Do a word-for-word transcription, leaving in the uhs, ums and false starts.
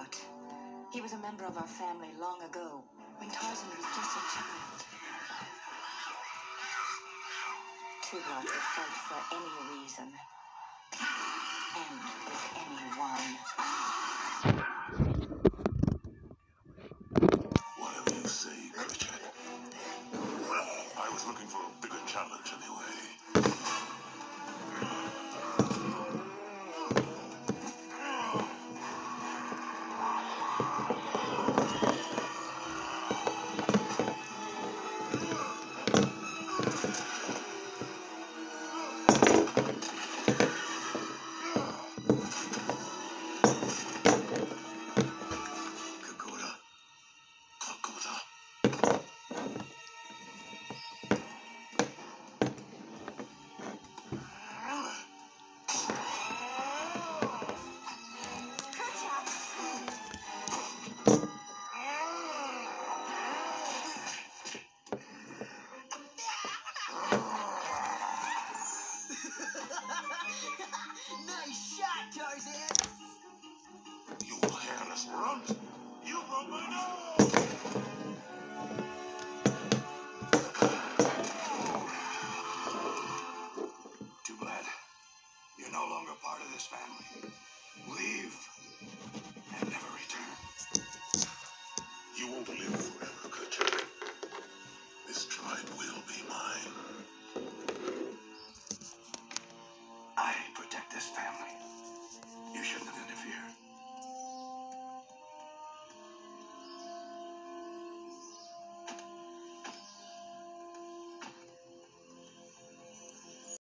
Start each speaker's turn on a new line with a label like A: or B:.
A: Tugalot. He was a member of our family long ago, when Tarzan was just a child. Tugalot would fight for any reason, and with anyone.
B: Whatever you say, Kerchak. I was looking for a bigger challenge anyway.
C: Nice shot, Tarzan!
B: You hairless runt! You broke my nose! Too bad. You're no longer part of this family. Leave and never return. You won't live forever, Kerchak. This tribe will be mine.